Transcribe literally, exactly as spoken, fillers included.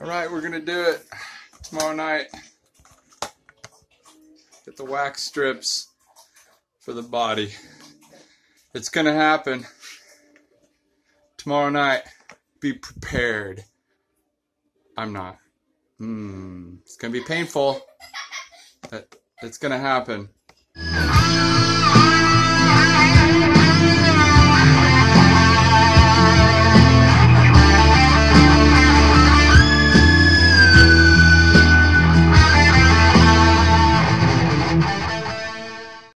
Alright, we're gonna do it tomorrow night. Get the wax strips for the body. It's gonna happen tomorrow night. Be prepared. I'm not. Mm, it's gonna be painful. But it's gonna happen.